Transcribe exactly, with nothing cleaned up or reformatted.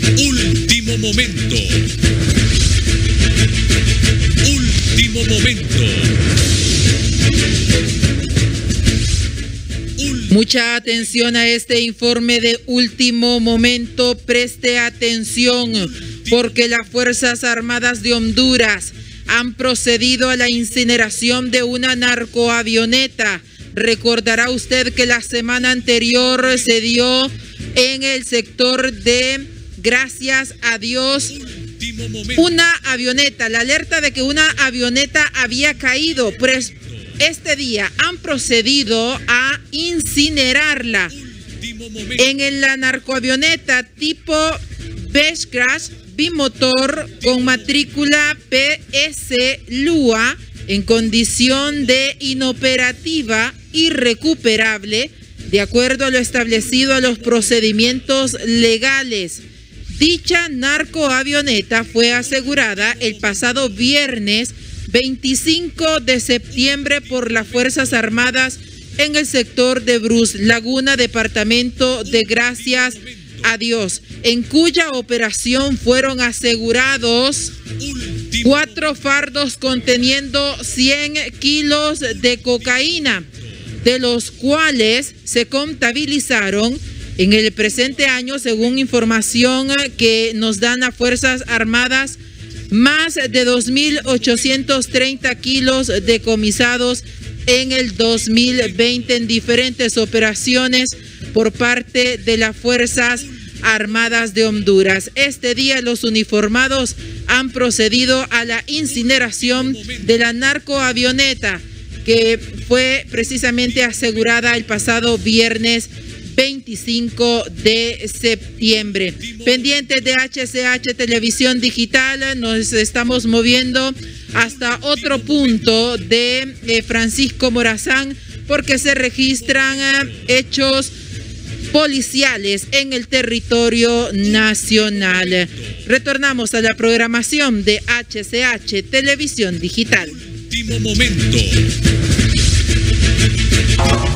Último momento. Último momento. Mucha atención a este informe de último momento. Preste atención, porque las Fuerzas Armadas de Honduras han procedido a la incineración de una narcoavioneta. Recordará usted que la semana anterior se dio en el sector de Gracias a Dios una avioneta, la alerta de que una avioneta había caído. Pues este día han procedido a incinerarla. En la narcoavioneta tipo Beechcraft bimotor con matrícula P S Lua en condición de inoperativa irrecuperable, de acuerdo a lo establecido a los procedimientos legales. Dicha narcoavioneta fue asegurada el pasado viernes veinticinco de septiembre por las Fuerzas Armadas en el sector de Bruce Laguna, departamento de Gracias a Dios, en cuya operación fueron asegurados cuatro fardos conteniendo cien kilos de cocaína, de los cuales se contabilizaron en el presente año, según información que nos dan las Fuerzas Armadas, más de dos mil ochocientos treinta kilos decomisados en el dos mil veinte en diferentes operaciones por parte de las Fuerzas Armadas de Honduras. Este día los uniformados han procedido a la incineración de la narcoavioneta que fue precisamente asegurada el pasado viernes veinticinco de septiembre. Pendientes de H C H Televisión Digital, nos estamos moviendo hasta otro punto de eh, Francisco Morazán, porque se registran eh, hechos policiales en el territorio nacional. Retornamos a la programación de H C H Televisión Digital. Último momento.